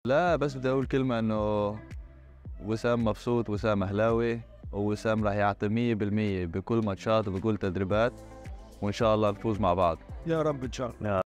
لا بس بدي اقول كلمه انه وسام مبسوط، وسام اهلاوي، ووسام راح يعطي 100% بكل ماتشات وبكل تدريبات، وان شاء الله نفوز مع بعض. يا رب ان شاء الله.